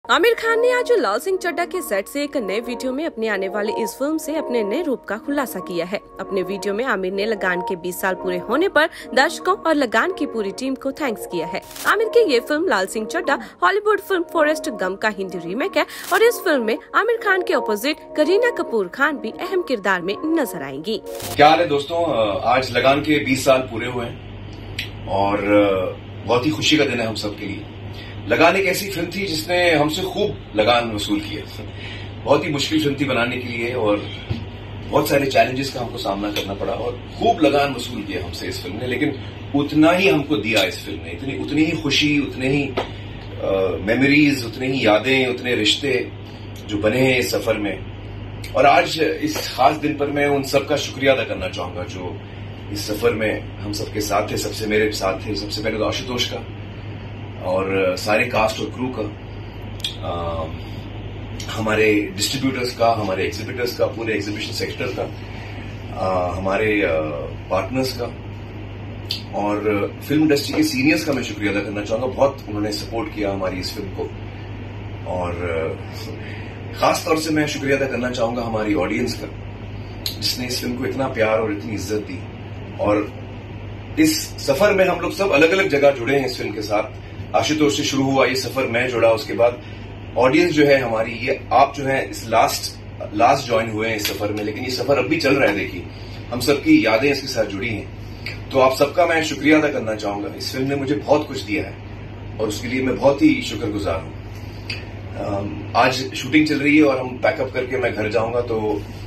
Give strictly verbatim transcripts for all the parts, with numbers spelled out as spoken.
आमिर खान ने आज लाल सिंह चड्ढा के सेट से एक नए वीडियो में अपने आने वाली इस फिल्म से अपने नए रूप का खुलासा किया है। अपने वीडियो में आमिर ने लगान के बीस साल पूरे होने पर दर्शकों और लगान की पूरी टीम को थैंक्स किया है। आमिर की ये film Laal Singh Chaddha Hollywood film Forrest Gump का हिंदी रीमेक है और इस फिल्म में आमिर खान के ऑपोजिट करीना कपूर खान भी अहम किरदार में नजर आएंगी। क्या हाल है दोस्तों, आज लगान के बीस साल पूरे हुए हैं और बहुत ही खुशी का दिन है हम सब के लिए। लगान एक ऐसी फिल्म थी जिसने हमसे खूब लगान वसूल किया। बहुत ही मुश्किल फिल्म थी बनाने के लिए और बहुत सारे चैलेंजेस का हमको सामना करना पड़ा और खूब लगान वसूल किया हमसे इस फिल्म ने, लेकिन उतना ही हमको दिया इस फिल्म ने। इतनी उतनी ही खुशी, उतने ही मेमोरीज, उतने ही यादें, उतने रिश्ते जो बने हैं इस सफर में। और आज इस खास दिन पर मैं उन सबका शुक्रिया अदा करना चाहूंगा जो इस सफर में हम सबके साथ थे। सबसे मेरे साथ थे सबसे पहले तो आशुतोष का और सारे कास्ट और क्रू का, आ, हमारे डिस्ट्रीब्यूटर्स का, हमारे एग्जिबिटर्स का, पूरे एग्जीबिशन सेक्टर का, आ, हमारे पार्टनर्स का और फिल्म इंडस्ट्री के सीनियर्स का मैं शुक्रिया अदा करना चाहूंगा। बहुत उन्होंने सपोर्ट किया हमारी इस फिल्म को और खास तौर से मैं शुक्रिया अदा करना चाहूंगा हमारी ऑडियंस का जिसने इस फिल्म को इतना प्यार और इतनी इज्जत दी। और इस सफर में हम लोग सब अलग अलग जगह जुड़े हैं इस फिल्म के साथ। आशुतोष से शुरू हुआ ये सफर, मैं जुड़ा, उसके बाद ऑडियंस जो है हमारी, ये आप जो है इस लास्ट लास्ट ज्वाइन हुए हैं इस सफर में, लेकिन ये सफर अब भी चल रहा है। देखिए हम सबकी यादें इसके साथ जुड़ी हैं, तो आप सबका मैं शुक्रिया अदा करना चाहूंगा। इस फिल्म ने मुझे बहुत कुछ दिया है और उसके लिए मैं बहुत ही शुक्रगुजार हूं। आज शूटिंग चल रही है और हम पैकअप करके मैं घर जाऊंगा तो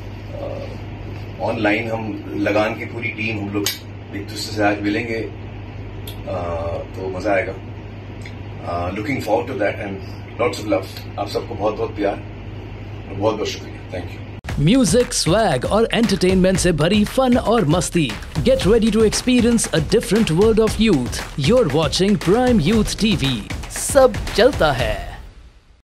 ऑनलाइन हम लगान की पूरी टीम हम लोग एक दूसरे से आज मिलेंगे, आ, तो मजा आएगा। Looking forward to that and lots of love. आप सबको बहुत बहुत प्यार और बहुत बहुत शुक्रिया। Thank you. म्यूजिक, स्वैग और एंटरटेनमेंट से भरी फन और मस्ती। Get ready to experience a different world of youth. You're watching Prime Youth TV. सब चलता है।